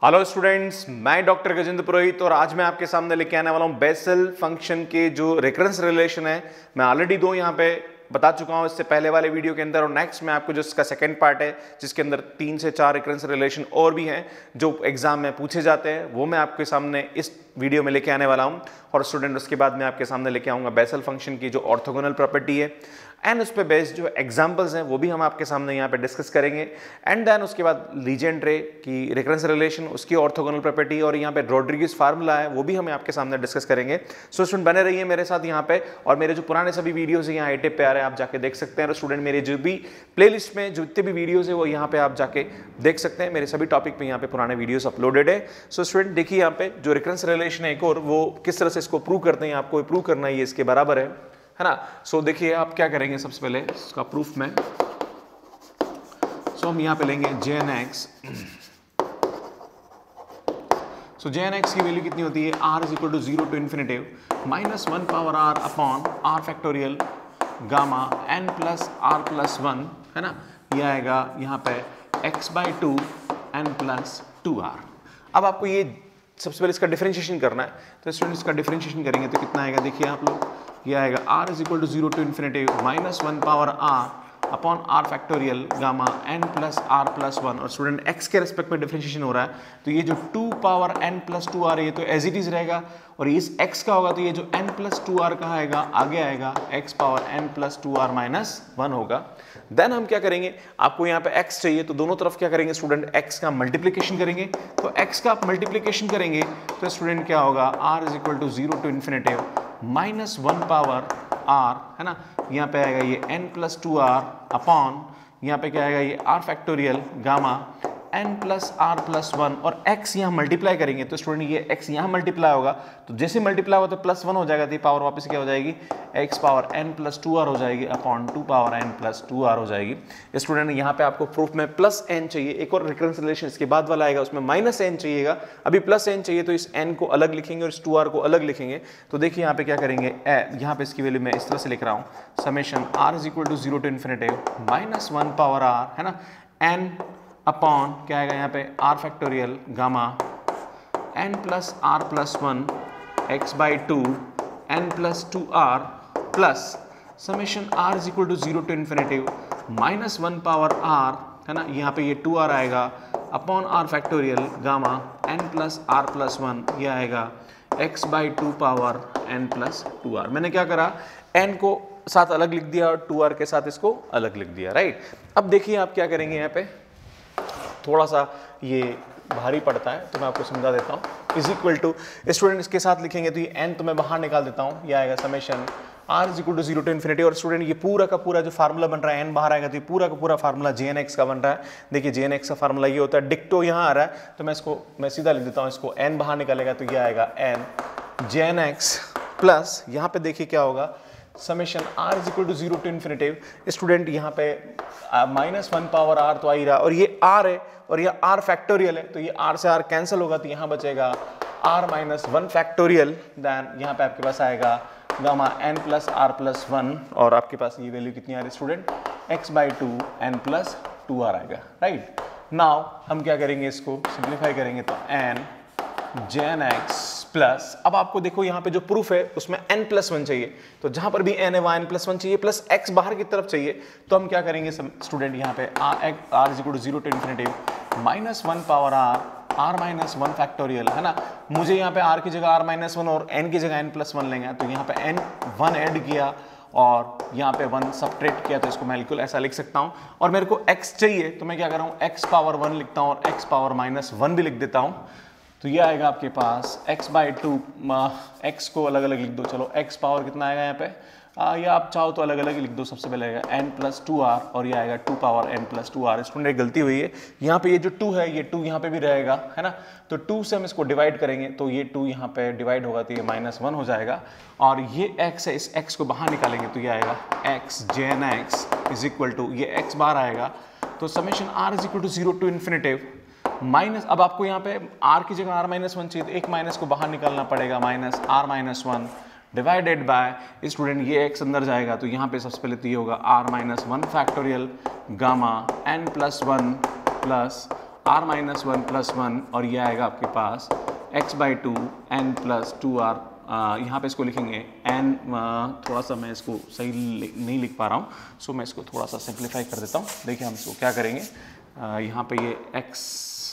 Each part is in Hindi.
हेलो स्टूडेंट्स, मैं डॉक्टर गजेंद्र पुरोहित और आज मैं आपके सामने लेके आने वाला हूं बेसल फंक्शन के जो रिकरेंस रिलेशन है। मैं ऑलरेडी दो यहाँ पे बता चुका हूं इससे पहले वाले वीडियो के अंदर, और नेक्स्ट में आपको जो इसका सेकंड पार्ट है जिसके अंदर 3 से 4 रिकरेंस रिलेशन और भी हैं जो एग्जाम में पूछे जाते हैं, वो मैं आपके सामने इस वीडियो में लेके आने वाला हूं। और स्टूडेंट उसके बाद मैं आपके सामने लेके आऊंगा बेसल फंक्शन की जो ऑर्थोगोनल प्रॉपर्टी है एंड उस पर बेस्ड जो एग्जांपल्स हैं वो भी हम आपके सामने यहाँ पे डिस्कस करेंगे। एंड देन उसके बाद लीजेंड्रे की रिकरेंस रिलेशन, उसकी ऑर्थोगोनल प्रॉपर्टी और यहाँ पे रोड्रिगेज फार्मूला है वो भी हम आपके सामने डिस्कस करेंगे। सो स्टूडेंट बने रहिए मेरे साथ यहाँ पे, और मेरे जो पुराने सभी वीडियोस हैं यहाँ यूट्यूब पे आ रहे हैं, आप जाके देख सकते हैं। और स्टूडेंट मेरे जो भी प्लेलिस्ट में जो जितने भी वीडियोज है वो यहाँ पे आप जाके देख सकते हैं। मेरे सभी टॉपिक पे यहाँ पे पुराने वीडियोस अपलोडेड है। सो स्टूडेंट देखिए यहाँ पे जो रिकरेंस रिलेशन है एक और, वो किस तरह से इसको प्रूव करते हैं, आपको प्रूव करना है ये इसके बराबर है ना। सो देखिए आप क्या करेंगे, सबसे पहले इसका प्रूफ में हम यहां पे लेंगे jnx। सो jnx की वैल्यू कितनी होती है, r is equal to 0 to infinitive minus 1 power r upon r factorial gamma n plus r plus 1 है ना। ये आएगा यहाँ पे x/2 n प्लस 2r। अब आपको ये सबसे पहले इसका डिफरेंशिएशन करना है, तो स्टूडेंट इसका डिफरेंशिएशन करेंगे तो कितना आएगा, देखिए आप लोग, ये आएगा r is equal to 0 to infinitive minus 1 power r upon r factorial gamma n plus r plus 1। और स्टूडेंट x के रेस्पेक्ट में डिफरेंशिएशन हो रहा है, तो ये जो 2 पावर n प्लस 2r है ये तो एज इट इज रहेगा, और ये इस x का होगा तो ये जो n प्लस 2r का आएगा आगे आएगा x power n plus 2r minus 1 होगा। देन हम क्या करेंगे, आपको यहाँ पे x चाहिए तो दोनों तरफ क्या करेंगे स्टूडेंट, x का मल्टीप्लिकेशन करेंगे। तो x का आप मल्टीप्लिकेशन करेंगे तो स्टूडेंट क्या होगा, r is equal to 0 to infinitive minus 1 power r है ना। यहाँ पे आएगा ये n प्लस 2r अपॉन यहाँ पे क्या आएगा ये r factorial gamma n plus r plus 1, और x यहाँ मल्टीप्लाई करेंगे तो स्टूडेंट ये x यहाँ मल्टीप्लाई होगा, तो जैसे मल्टीप्लाई होगा तो प्लस 1 हो जाएगा, तो ये पावर वापस क्या हो जाएगी, x power n plus 2r हो जाएगी upon 2 power n plus 2r हो जाएगी। स्टूडेंट यहाँ पे आपको प्रूफ में प्लस n चाहिए, एक और रिकरेंस रिलेशन इसके बाद वाला आएगा उसमें माइनस n चाहिएगा, अभी प्लस n चाहिए तो इस n को अलग लिखेंगे और इस 2r को अलग लिखेंगे। तो देखिए यहाँ पे क्या करेंगे, यहाँ पे इसकी वैल्यू मैं इस तरह से लिख रहा हूँ, summation r is equal to 0 to infinitive minus 1 power r है ना, n अपॉन क्या आएगा यहाँ पे r factorial gamma n plus r plus 1 x/2 n plus 2r plus summation r is equal to 0 to infinitive minus 1 power r है ना, यहाँ पे ये 2r आएगा upon r factorial gamma n plus r plus 1, ये आएगा x/2 power n plus 2r। मैंने क्या करा, n को साथ अलग लिख दिया और 2r के साथ इसको अलग लिख दिया, राइट। अब देखिए आप क्या करेंगे, यहाँ पे थोड़ा सा ये भारी पड़ता है तो मैं आपको समझा देता हूँ। इज इक्वल टू स्टूडेंट इसके साथ लिखेंगे तो ये n तो मैं बाहर निकाल देता हूँ, ये आएगा summation r is equal to 0 to infinity. और स्टूडेंट ये पूरा का पूरा जो फार्मूला बन रहा है n बाहर आएगा तो ये पूरा का पूरा फार्मूला jnx का बन रहा है। देखिए jnx का फार्मूला ये होता है, डिक्टो यहाँ आ रहा है तो मैं सीधा लिख देता हूँ, इसको n बाहर निकालेगा तो ये आएगा n jnx प्लस यहाँ पे देखिए क्या होगा, summation r is equal to 0 to infinitive. Student यहाँ पे माइनस 1 पावर r तो आ ही रहा, और ये r है और ये r फैक्टोरियल है, तो ये r से r कैंसिल होगा तो यहाँ बचेगा r माइनस 1 फैक्टोरियल। देन यहाँ पे आपके पास आएगा gamma n plus r plus 1, और आपके पास ये वैल्यू कितनी आ रही है student, x/2 n plus 2r आएगा, राइट। नाउ हम क्या करेंगे, इसको सिंप्लीफाई करेंगे तो n jnx प्लस, अब आपको देखो यहाँ पे जो प्रूफ है उसमें n प्लस 1 चाहिए, तो जहां पर भी n है वहां n प्लस 1 चाहिए, प्लस x बाहर की तरफ चाहिए। तो हम क्या करेंगे स्टूडेंट, यहाँ पे r is equal to 0 to infinitive minus 1 power r minus 1 factorial है ना। मुझे यहाँ पे r की जगह r माइनस 1 और n की जगह n प्लस 1 लेंगे, तो यहाँ पे n 1 ऐड किया और यहाँ पे 1 सब्ट्रैक्ट किया, तो इसको मैं बिल्कुल ऐसा लिख सकता हूँ। और मेरे को x चाहिए तो मैं क्या कर रहा हूँ, x पावर 1 लिखता हूँ और x पावर माइनस 1 भी लिख देता हूँ। तो ये आएगा आपके पास x/2, x को अलग अलग लिख दो, चलो x पावर कितना आएगा यहाँ पे, या आप चाहो तो अलग अलग ही लिख दो। सबसे पहले आएगा n प्लस 2r और ये आएगा 2 power n plus 2r। Student एक गलती हुई है, यहाँ पे ये जो 2 है ये 2 यहाँ पे भी रहेगा है ना, तो 2 से हम इसको डिवाइड करेंगे तो ये 2 यहाँ पे डिवाइड होगा तो ये माइनस 1 हो जाएगा, और ये x है, इस x को बाहर निकालेंगे तो ये आएगा x jnx is equal to, ये x बार आएगा तो summation r is equal to 0 to infinitive minus, अब आपको यहाँ पे r की जगह r माइनस 1 चाहिए तो एक माइनस को बाहर निकालना पड़ेगा, minus r minus 1 divided by student ये x अंदर जाएगा तो यहाँ पे सबसे पहले तो ये होगा r minus 1 factorial gamma n plus 1 plus r minus one plus one और ये आएगा आपके पास x/2 n प्लस 2r। यहाँ पे इसको लिखेंगे n, थोड़ा सा मैं इसको सही नहीं लिख पा रहा हूँ, सो मैं इसको थोड़ा सा सिंप्लीफाई कर देता हूँ। देखिए हम इसको क्या करेंगे, यहाँ पे ये x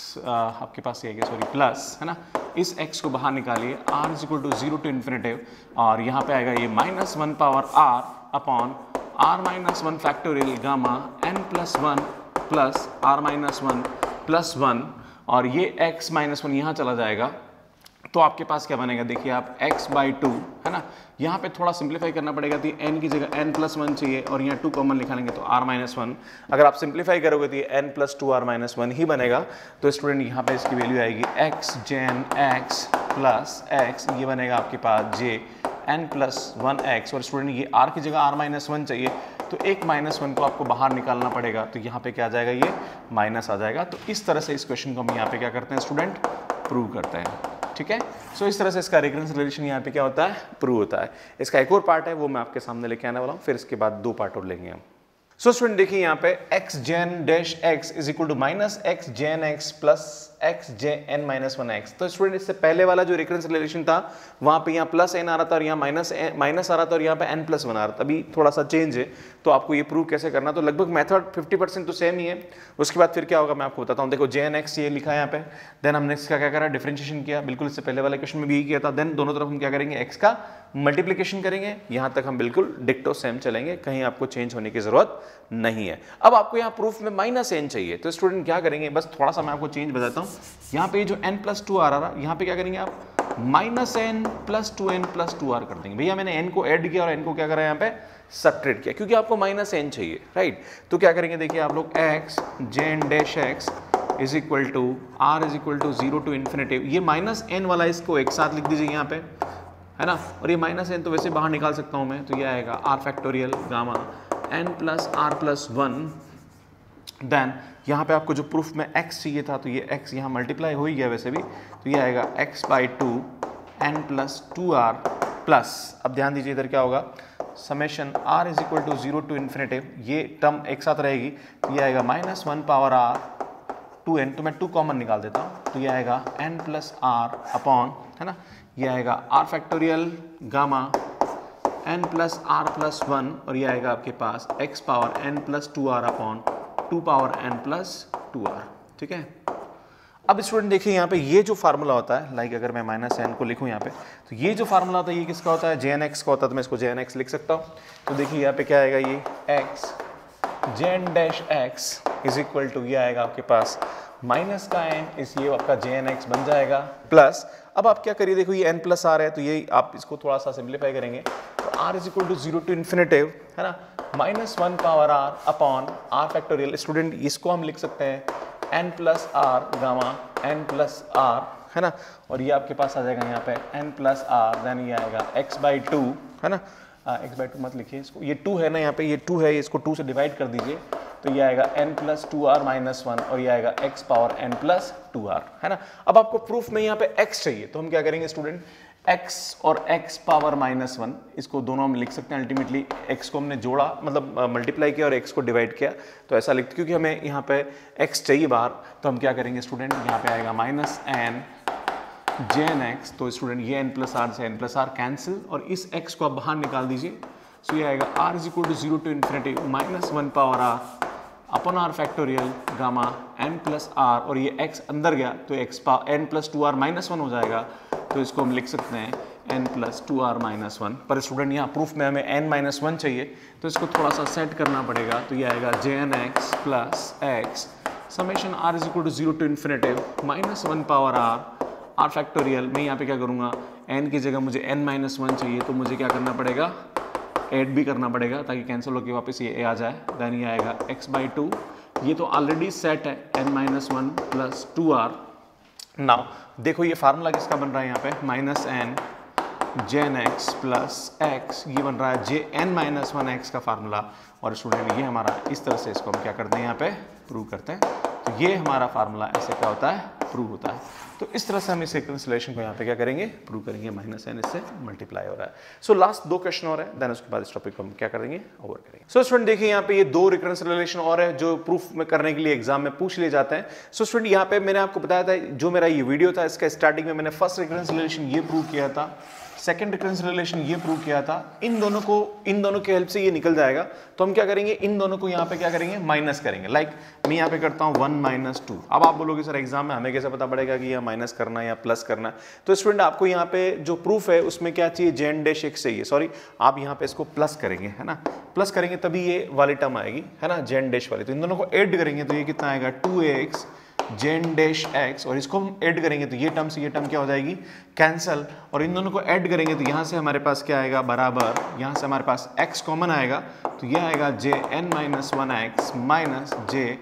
आपके पास ये है सॉरी प्लस है ना, इस x को बाहर निकालिए, r is equal to 0 to infinitive और यहाँ पे आएगा ये minus one power r upon r minus one factorial gamma n plus one plus r minus one plus one और ये x माइनस वन यहाँ चला जाएगा तो आपके पास क्या बनेगा, देखिए आप x/2 है ना, यहाँ पे थोड़ा सिंप्लीफाई करना पड़ेगा तो n की जगह n प्लस वन चाहिए और यहाँ 2 कॉमन निकालेंगे तो r माइनस वन। अगर आप सिंप्लीफाई करोगे तो ये n plus 2r minus one ही बनेगा। तो स्टूडेंट यहाँ पे इसकी वैल्यू आएगी x J n x plus x, ये बनेगा आपके पास j n प्लस 1x और स्टूडेंट ये r की जगह r माइनस वन चाहिए तो एक माइनस वन को आपको बाहर निकालना पड़ेगा तो यहाँ पे क्या आ जाएगा, ये माइनस आ जाएगा। तो इस तरह से इस क्वेश्चन को हम यहाँ पे क्या करते हैं स्टूडेंट, प्रूव करते हैं। ठीक है, सो इस तरह से इसका रेकरेंस रिलेशन यहाँ पे क्या होता है, प्रूव होता है। इसका एक और पार्ट है वो मैं आपके सामने लेके आने वाला हूँ, फिर इसके बाद 2 पार्ट और लेंगे हम। सो स्टूडेंट देखिए यहाँ पे x J n dash x is equal to minus x J n x plus x J n minus one x. तो स्टूडेंट इससे पहले वाला जो रेकरेंस रिलेशन था वहाँ पे यहाँ प्लस n आ रहा था और यहाँ माइनस आ रहा था और यहाँ पे n प्लस वन आ रहा था। अभी थोड़ा सा चेंज है तो आपको ये प्रूव कैसे करना, तो लगभग मेथड 50% तो सेम ही है। उसके बाद फिर क्या होगा मैं आपको बताता हूँ। देखो जेन x ये लिखा है यहाँ पे, देन हमने इसका क्या करा, डिफरेंशिएशन किया, बिल्कुल इससे पहले वाले क्वेश्चन में भी यही किया था। देन दोनों तरफ हम क्या करेंगे, x का मल्टीप्लीकेशन करेंगे। यहाँ तक हम बिल्कुल डिक्टो सेम चलेंगे, कहीं आपको चेंज होने की जरूरत नहीं है। अब आपको यहाँ प्रूफ में माइनस n चाहिए तो स्टूडेंट क्या करेंगे, बस थोड़ा सा मैं आपको चेंज बताता हूँ। यहाँ पे जो n प्लस 2 आ रहा है यहाँ पे क्या करेंगे आप minus n plus 2n plus 2r कर देंगे। भैया मैंने n को ऐड किया और n को क्या करा यहाँ पे सबट्रैक्ट किया क्योंकि आपको माइनस n चाहिए, राइट। तो क्या करेंगे, देखिए आप लोग x J n dash x is equal to r is equal to 0 to infinitive, ये माइनस n वाला इसको एक साथ लिख दीजिए यहाँ पे है ना, और ये माइनस n तो वैसे बाहर निकाल सकता हूँ मैं, तो ये आएगा r factorial gamma n plus r plus one. Then यहाँ पे आपको जो प्रूफ में x चाहिए था तो ये x यहाँ मल्टीप्लाई हो ही गया वैसे भी, तो ये आएगा x/2 n plus 2r plus, अब ध्यान दीजिए इधर क्या होगा, summation r is equal to 0 to infinitive, ये टर्म एक साथ रहेगी तो ये आएगा minus one power r 2n, तो मैं 2 कॉमन निकाल देता हूँ तो ये आएगा n प्लस r अपॉन है ना, ये आएगा r factorial gamma n plus r plus one और ये आएगा आपके पास x power n plus 2r अपॉन 2 पावर n प्लस 2r। ठीक है, अब स्टूडेंट देखिए यहाँ पे ये जो फार्मूला होता है, लाइक अगर मैं माइनस n को लिखूँ यहाँ पे तो ये जो फार्मूला होता है ये किसका होता है, jn x का होता है, तो मैं इसको jn x लिख सकता हूँ। तो देखिए यहाँ पे क्या आएगा, ये x jn dash x is equal to ये आएगा आपके पास माइनस का n, इस ये आपका jn x बन जाएगा प्लस, अब आप क्या करिए, देखो ये n प्लस r है तो ये आप इसको थोड़ा सा सिंप्लीफाई करेंगे तो r is equal to 0 to infinitive है ना, minus one power r upon r factorial. Student इसको हम लिख सकते हैं n plus r gamma n plus r है ना, और ये आपके पास आ जाएगा यहाँ पे n प्लस r, देन ये आएगा x/2 है ना, x/2 मत लिखिए इसको, ये 2 है ना यहाँ पे, ये 2 है, इसको 2 से डिवाइड कर दीजिए तो ये आएगा n plus 2r minus one और ये आएगा x power n plus 2r है ना। अब आपको प्रूफ में यहाँ पे x चाहिए तो हम क्या करेंगे स्टूडेंट, x और x पावर माइनस वन, इसको दोनों हम लिख सकते हैं। अल्टीमेटली x को हमने जोड़ा मतलब मल्टीप्लाई किया और x को डिवाइड किया तो ऐसा लिखते, क्योंकि हमें यहाँ पे x चाहिए बाहर तो हम क्या करेंगे स्टूडेंट, यहाँ पे आएगा माइनस n जेन x, तो स्टूडेंट ये n प्लस r से n प्लस r कैंसिल और इस x को आप बाहर निकाल दीजिए। सो ये आएगा r is equal to 0 to infinity minus one power r upon r factorial gamma n plus r और ये x अंदर गया तो x n plus 2r minus one हो जाएगा, तो इसको हम लिख सकते हैं n plus 2r minus one. पर स्टूडेंट यहाँ प्रूफ में हमें n माइनस वन चाहिए तो इसको थोड़ा सा सेट करना पड़ेगा, तो ये आएगा jn x plus x summation r is equal to 0 to infinitive minus one power r factorial. मैं यहाँ पे क्या करूँगा, n की जगह मुझे n माइनस वन चाहिए तो मुझे क्या करना पड़ेगा, ऐड भी करना पड़ेगा ताकि कैंसिल होकर वापस ये a आ जाए। देन ये आएगा x/2, ये तो ऑलरेडी सेट है n minus one plus 2r। Now देखो ये फार्मूला किसका बन रहा है यहाँ पे, minus n J n x plus x, ये बन रहा है jn माइनस वन x का फार्मूला। और स्टूडेंट ये हमारा इस तरह से इसको हम क्या करते हैं यहाँ पे प्रूव करते हैं, तो ये हमारा फार्मूला ऐसे क्या होता है प्रूव होता है। तो इस तरह से हम इस रिकंसिलिएशन को यहाँ पे क्या करेंगे, प्रूव करेंगे। माइनस एन इससे मल्टीप्लाई हो रहा है। सो लास्ट 2 क्वेश्चन और है, देन उसके बाद इस टॉपिक को हम क्या करेंगे, ओवर करेंगे। सो स्टूडेंट देखिए यहाँ पे ये 2 रिकंसिलिएशन और है जो प्रूफ में करने के लिए एग्जाम में पूछ लिए जाते हैं। सो स्टूडेंट यहाँ पे मैंने आपको बताया था, जो मेरा ये वीडियो था इसका स्टार्टिंग में मैंने फर्स्ट रिकंसिलिएशन ये प्रूव किया था, सेकंड रिकंसिलिएशन ये प्रूव किया था। इन दोनों के हेल्प से ये निकल जाएगा। तो हम क्या करेंगे, इन दोनों को यहाँ पे क्या करेंगे, माइनस करेंगे। लाइक मैं यहाँ पे करता हूँ 1 - 2। अब आप बोलोगे सर एग्जाम में हमें कैसे पता पड़ेगा कि यह माइनस करना है या प्लस करना है? तो स्टूडेंट आपको यहाँ पे जो प्रूफ है उसमें क्या चाहिए, जेन डैश एक्स चाहिए। सॉरी, आप यहाँ पे इसको प्लस करेंगे, है ना, प्लस करेंगे तभी ये वाली टर्म आएगी, है ना, जेन डैश वाली। तो इन दोनों को ऐड करेंगे तो ये कितना आएगा, 2ax जेन डैश एक्स, और इसको हम ऐड करेंगे तो ये टर्म से ये टर्म क्या हो जाएगी, कैंसल। और इन दोनों को ऐड करेंगे तो यहाँ से हमारे पास क्या आएगा, बराबर, यहाँ से हमारे पास x कॉमन आएगा तो ये आएगा jn - 1x minus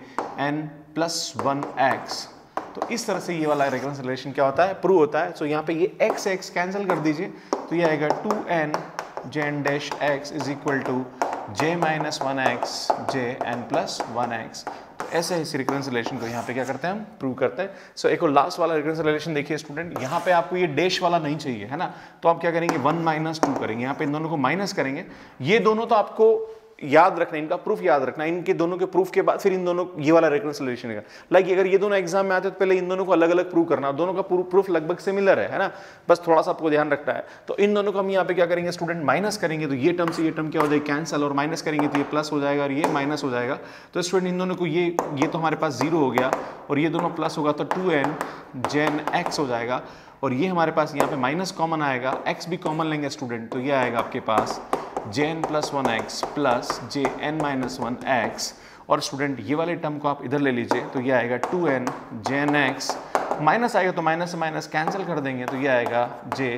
jn + 1x। तो इस तरह से ये वाला रिकंसिलिएशन क्या होता है, प्रूव होता है। सो यहाँ पे ये x कैंसिल कर दीजिए तो ये आएगा 2n J n dash x is equal to j - 1x jn + 1x। ऐसे इस रिकंसिलिएशन को यहाँ पे क्या करते हैं, हम प्रूव करते हैं। सो एक और लास्ट वाला रिकंसिलिएशन देखिए स्टूडेंट, यहाँ पे आपको ये डैश वाला नहीं चाहिए, है ना, तो आप क्या करेंगे, 1 - 2 करेंगे। यहाँ पे इन दोनों को माइनस करेंगे। ये दोनों तो आपको याद रखना, इनका प्रूफ याद रखना। इनके दोनों के प्रूफ के बाद फिर इन दोनों ये वाला रिकंसिलिएशन है। लाइक अगर ये दोनों एग्जाम में आते तो पहले इन दोनों को अलग अलग प्रूव करना, दोनों का प्रूफ लगभग सिमिलर है ना, बस थोड़ा सा आपको ध्यान रखना है। तो इन दोनों को हम यहाँ पे क्या करेंगे स्टूडेंट, माइनस करेंगे तो ये टर्म से ये टर्म क्या हो जाएगी, कैंसल, और माइनस करेंगे तो ये प्लस हो जाएगा और ये माइनस हो जाएगा। तो स्टूडेंट इन दोनों को ये तो हमारे पास 0 हो गया और ये दोनों प्लस होगा तो 2n जेन x हो जाएगा। और ये हमारे पास यहाँ पे माइनस कॉमन आएगा, x भी कॉमन लेंगे स्टूडेंट तो ये आएगा आपके पास jn + 1x plus jn - 1x। और स्टूडेंट ये वाले टर्म को आप इधर ले लीजिए तो ये आएगा 2n जेन x, माइनस आएगा तो माइनस से माइनस कैंसिल कर देंगे तो ये आएगा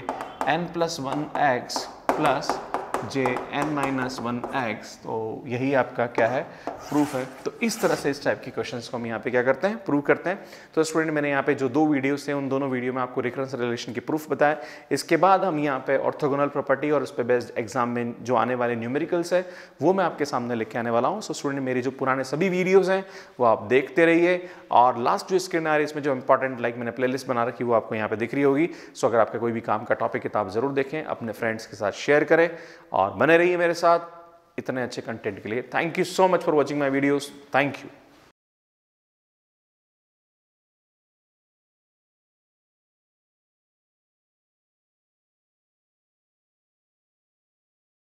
jn + 1x plus jn - 1x। तो यही आपका क्या है, प्रूफ है। तो इस तरह से इस टाइप की क्वेश्चंस को हम यहाँ पे क्या करते हैं, प्रूव करते हैं। तो स्टूडेंट मैंने यहाँ पे जो 2 वीडियोस हैं उन दोनों वीडियो में आपको रिकंसिलिएशन की प्रूफ बताया। इसके बाद हम यहाँ पे ऑर्थोगोनल प्रॉपर्टी और उस पर बेस्ड एग्जाम में जो आने वाले न्यूमेरिकल्स है वो मैं आपके सामने लेके आने वाला हूँ। सो स्टूडेंट मेरे जो पुराने सभी वीडियोज़ हैं वो आप देखते रहिए। और लास्ट जो स्क्रीन आ रही है इसमें जो इंपॉर्टेंट लाइक मैंने प्लेलिस्ट बना रखी वो आपको यहाँ पे दिख रही होगी। सो अगर आपका कोई भी काम का टॉपिक है तो आप ज़रूर देखें, अपने फ्रेंड्स के साथ शेयर करें और बने रहिए मेरे साथ इतने अच्छे कंटेंट के लिए। Thank you so much for watching my videos. Thank you.